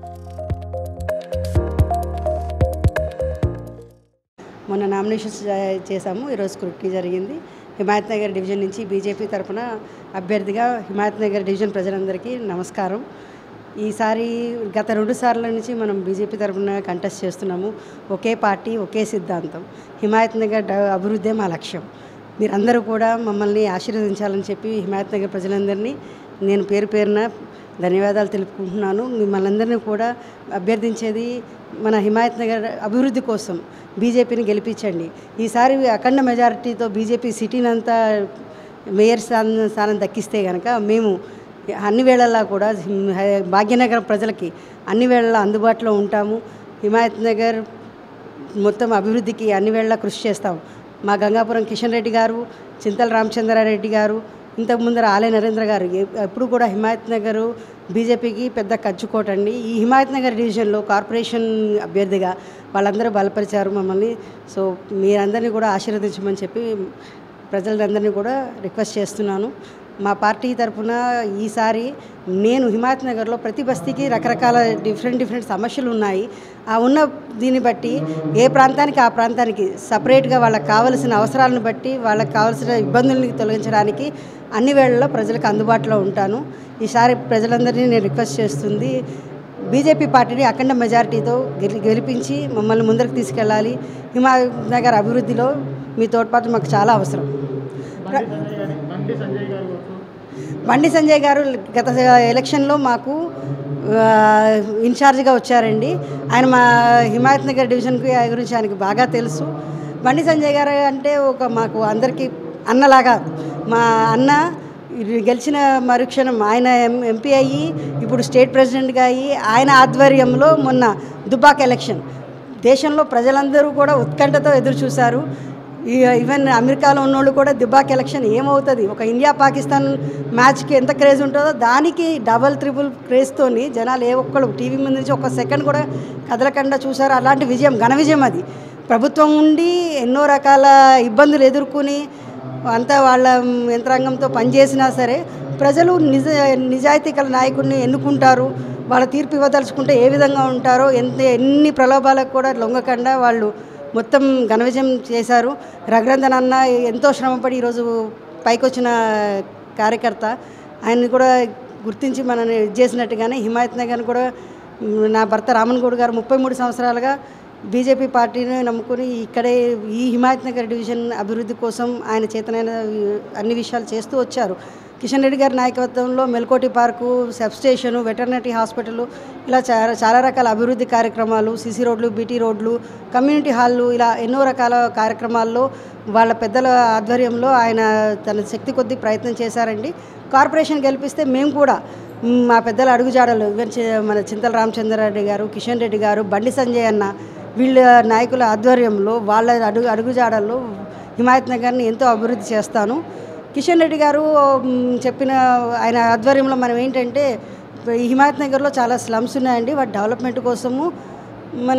మొన్న నామినేషన్స్ చేశాము. ఈరోజు స్క్రూటినీ జరిగింది. హిమాయత్ నగర్ డివిజన్ నుంచి బీజేపీ తరఫున అభ్యర్థిగా హిమాయత్ నగర్ డివిజన్ ప్రజలందరికీ నమస్కారం. ఈసారి గత 2 సార్ల నుంచి మనం బీజేపీ తరఫున కంటెస్ట్ చేస్తున్నాము. ఒకే పార్టీ, ఒకే సిద్ధాంతం. హిమాయత్ నగర్ అభివృద్ధే మా లక్ష్యం. మీరందరూ కూడా మమ్మల్ని ఆశీర్వదించాలని చెప్పి హిమాయత్ నగర్ ప్రజలందరినీ నేను పేరు పేరున ధన్యవాదాలు తెలుపుకుంటున్నాను. మిమ్మల్ని అందరినీ కూడా అభ్యర్థించేది మన హిమాయత్ నగర్ అభివృద్ధి కోసం బీజేపీని గెలిపించండి. ఈసారి అఖండ మెజారిటీతో బీజేపీ సిటీనంతా మేయర్ స్థానం దక్కిస్తే కనుక మేము అన్ని వేళల్లో కూడా భాగ్యనగరం ప్రజలకి అన్ని వేళల్లో అందుబాటులో ఉంటాము. హిమాయత్ నగర్ మొత్తం అభివృద్ధికి అన్ని వేళలా కృషి చేస్తాం. మా గంగాపురం కిషన్ రెడ్డి గారు, చింతల రామచంద్రారెడ్డి గారు, ఇంతకు ముందర ఆలయ నరేంద్ర గారు ఎప్పుడు కూడా హిమాయత్ నగర్ బీజేపీకి పెద్ద కంచుకోటండి. ఈ హిమాయత్ నగర్ డివిజన్లో కార్పొరేషన్ అభ్యర్థిగా వాళ్ళందరూ బలపరిచారు మమ్మల్ని. సో మీరందరినీ కూడా ఆశీర్వదించమని చెప్పి ప్రజలందరినీ కూడా రిక్వెస్ట్ చేస్తున్నాను. మా పార్టీ తరఫున ఈసారి నేను హిమాయత్ నగర్లో ప్రతి బస్తీకి రకరకాల డిఫరెంట్ సమస్యలు ఉన్నాయి. ఆ ఉన్న దీన్ని బట్టి ఏ ప్రాంతానికి ఆ ప్రాంతానికి సపరేట్గా వాళ్ళకి కావలసిన అవసరాలను బట్టి వాళ్ళకి కావలసిన ఇబ్బందుల్ని తొలగించడానికి అన్ని వేళల్లో ప్రజలకు అందుబాటులో ఉంటాను. ఈసారి ప్రజలందరినీ నేను రిక్వెస్ట్ చేస్తుంది, బీజేపీ పార్టీని అఖండ మెజారిటీతో గెలిపించి మమ్మల్ని ముందరకు తీసుకెళ్ళాలి. హిమాయత్ నగర్ అభివృద్ధిలో మీ తోడ్పాటు మాకు చాలా అవసరం. బండి సంజయ్ గారు గత ఎలక్షన్లో మాకు ఇన్ఛార్జిగా వచ్చారండి. ఆయన మా హిమాయత్ నగర్ డివిజన్కి గురించి ఆయనకు బాగా తెలుసు. బండి సంజయ్ గారు అంటే మాకు అందరికీ అన్నలాగా. మా అన్న గెలిచిన మరుక్షణం ఆయన ఎంపీ అయ్యి ఇప్పుడు స్టేట్ ప్రెసిడెంట్గా అయ్యి ఆయన ఆధ్వర్యంలో మొన్న దుబ్బాక ఎలక్షన్ దేశంలో ప్రజలందరూ కూడా ఉత్కంఠతో ఎదురు చూశారు. ఈవెన్ అమెరికాలో ఉన్నోళ్ళు కూడా దుబ్బాక ఎలక్షన్ ఏమవుతుంది, ఒక ఇండియా పాకిస్తాన్ మ్యాచ్కి ఎంత క్రేజ్ ఉంటుందో దానికి డబల్ ట్రిపుల్ క్రేజ్తోని జనాలు ఏ ఒక్కళ్ళు టీవీ ముందు నుంచి ఒక సెకండ్ కూడా కదలకుండా చూసారు. అలాంటి విజయం, ఘన విజయం అది. ప్రభుత్వం ఉండి ఎన్నో రకాల ఇబ్బందులు ఎదుర్కొని అంతా వాళ్ళ యంత్రాంగంతో పనిచేసినా సరే ప్రజలు నిజాయితీ గల నాయకుడిని ఎన్నుకుంటారు. వాళ్ళ తీర్పు ఇవ్వదలుచుకుంటే ఏ విధంగా ఉంటారో ఎన్ని ప్రలోభాలకు కూడా లొంగకుండా వాళ్ళు మొత్తం ఘన విజయం చేశారు. రఘునందన్ అన్న ఎంతో శ్రమపడి ఈరోజు పైకి వచ్చిన కార్యకర్త. ఆయన్ని కూడా గుర్తించి మనల్ని చేసినట్టుగానే హిమాయత్ నగర్ కూడా నా భర్త రామన్ గౌడ్ గారు 33 సంవత్సరాలుగా బీజేపీ పార్టీని నమ్ముకుని ఇక్కడే ఈ హిమాయత్ నగర్ డివిజన్ అభివృద్ధి కోసం ఆయన చేతనైన అన్ని విషయాలు చేస్తూ వచ్చారు. కిషన్ రెడ్డి గారి నాయకత్వంలో Melkote park, sub station, veterinary hospital, ఇలా చాలా రకాల అభివృద్ధి కార్యక్రమాలు, సీసీ రోడ్లు, బీటీ రోడ్లు, కమ్యూనిటీ హాళ్ళు, ఇలా ఎన్నో రకాల కార్యక్రమాల్లో వాళ్ళ పెద్దల ఆధ్వర్యంలో ఆయన తన శక్తి కొద్దీ ప్రయత్నం చేశారండి. కార్పొరేషన్ గెలిపిస్తే మేము కూడా మా పెద్దల అడుగుజాడలు మన చింతల రామచంద్రారెడ్డి గారు, కిషన్ రెడ్డి గారు, బండి సంజయ్ అన్న వీళ్ళ నాయకుల ఆధ్వర్యంలో వాళ్ళ అడుగుజాడల్లో హిమాయత్ నగర్ని ఎంతో అభివృద్ధి చేస్తాను. కిషన్ రెడ్డి గారు చెప్పిన ఆయన ఆధ్వర్యంలో మనం ఏంటంటే ఈ హిమాయత్ నగర్లో చాలా స్లమ్స్ ఉన్నాయండి. వాటి డెవలప్మెంట్ కోసము మన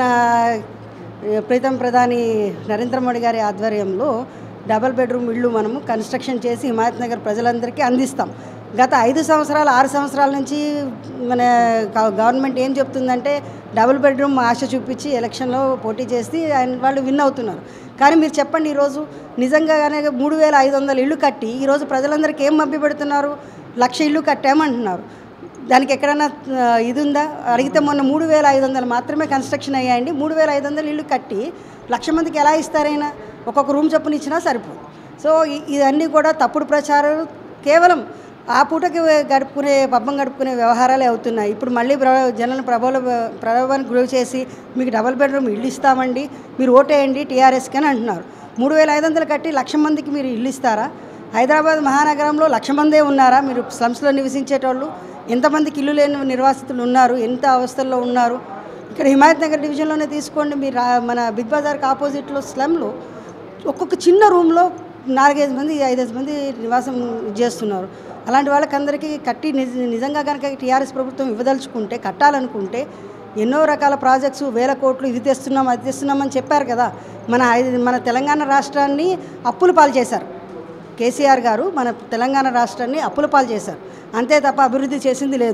ప్రీతం ప్రధాని నరేంద్ర మోడీ గారి ఆధ్వర్యంలో డబల్ బెడ్రూమ్ ఇళ్ళు మనము కన్స్ట్రక్షన్ చేసి హిమాయత్ నగర్ ప్రజలందరికీ అందిస్తాం. గత 5 సంవత్సరాలు 6 సంవత్సరాల నుంచి మన గవర్నమెంట్ ఏం చెప్తుందంటే డబుల్ బెడ్రూమ్ ఆశ చూపించి ఎలక్షన్లో పోటీ చేసి వాళ్ళు విన్ అవుతున్నారు. కానీ మీరు చెప్పండి, ఈరోజు నిజంగానే 3500 ఇళ్ళు కట్టి ఈరోజు ప్రజలందరికీ ఏం మభ్యపెడుతున్నారు? 1,00,000 ఇళ్ళు కట్టామంటున్నారు. దానికి ఎక్కడైనా ఇది ఉందా? అడిగితే మొన్న 3500 మాత్రమే కన్స్ట్రక్షన్ అయ్యాయండి. 3500 ఇళ్ళు కట్టి 1,00,000 మందికి ఎలా ఇస్తారైనా? ఒక్కొక్క రూమ్ చొప్పున ఇచ్చినా సరిపోదు. సో ఇవన్నీ కూడా తప్పుడు ప్రచారాలు, కేవలం ఆ పూటకి పబ్బం గడుపుకునే వ్యవహారాలే అవుతున్నాయి. ఇప్పుడు మళ్ళీ జనాలను ప్రలోభానికి గురి చేసి మీకు డబల్ బెడ్రూమ్ ఇల్లు ఇస్తామండి, మీరు ఓటేయండి టీఆర్ఎస్కి అని అంటున్నారు. 3500 కట్టి 1,00,000 మందికి మీరు ఇల్లు ఇస్తారా? హైదరాబాద్ మహానగరంలో 1,00,000 మందే ఉన్నారా? మీరు స్లమ్స్లో నివసించేటోళ్ళు ఎంతమందికి ఇల్లు లేని నిర్వాసితులు ఉన్నారు, ఎంత అవస్థల్లో ఉన్నారు? ఇక్కడ హిమాయత్ నగర్ డివిజన్లోనే తీసుకోండి. మీరు మన బిగ్ బజార్కి ఆపోజిట్లో స్లమ్లో ఒక్కొక్క చిన్న రూమ్లో 4-5 మంది 5 మంది నివాసం చేస్తున్నారు. అలాంటి వాళ్ళకందరికీ కట్టి నిజంగా కనుక టీఆర్ఎస్ ప్రభుత్వం ఇవ్వదలుచుకుంటే, కట్టాలనుకుంటే ఎన్నో రకాల ప్రాజెక్ట్స్ 1000 కోట్లు ఇది తెస్తున్నాం అది తెస్తున్నామని చెప్పారు కదా. మన తెలంగాణ రాష్ట్రాన్ని అప్పుల పాలు చేశారు. కేసీఆర్ గారు మన తెలంగాణ రాష్ట్రాన్ని అప్పుల పాలు చేశారు. అంతే తప్ప అభివృద్ధి చేసింది లేదు.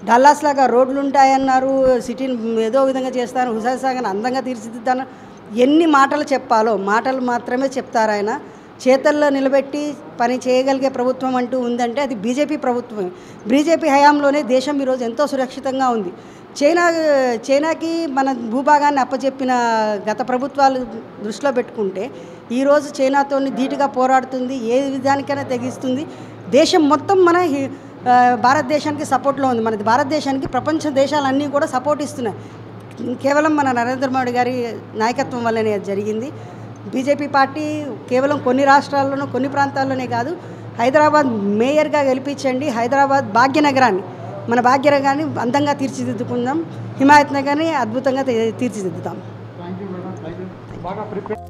డల్లాస్ లాగా రోడ్లు ఉంటాయన్నారు, సిటీని ఏదో విధంగా చేస్తారు, హుసేన్ సాగర్ని అందంగా తీర్చిదిద్దాను. ఎన్ని మాటలు చెప్పాలో మాటలు మాత్రమే చెప్తారు ఆయన. చేతల్లో నిలబెట్టి పని చేయగలిగే ప్రభుత్వం అంటూ ఉందంటే అది బీజేపీ ప్రభుత్వం. బీజేపీ హయాంలోనే దేశం ఈరోజు ఎంతో సురక్షితంగా ఉంది. చైనాకి మన భూభాగాన్ని అప్పచెప్పిన గత ప్రభుత్వాలు దృష్టిలో పెట్టుకుంటే ఈరోజు చైనాతో ధీటుగా పోరాడుతుంది, ఏ విధానికైనా తెగిస్తుంది. దేశం మొత్తం మన భారతదేశానికి సపోర్ట్లో ఉంది. మన భారతదేశానికి ప్రపంచ దేశాలన్నీ కూడా సపోర్ట్ ఇస్తున్నాయి. కేవలం మన నరేంద్ర మోడీ గారి నాయకత్వం వల్లనే అది జరిగింది. బీజేపీ పార్టీ కేవలం కొన్ని రాష్ట్రాల్లోనూ కొన్ని ప్రాంతాల్లోనే కాదు, హైదరాబాద్ మేయర్గా గెలిపించండి. హైదరాబాద్ భాగ్యనగరాన్ని, మన భాగ్యనగరాన్ని అందంగా తీర్చిదిద్దుకుందాం. హిమాయత్ నగర్ని అద్భుతంగా తీర్చిదిద్దుతాం.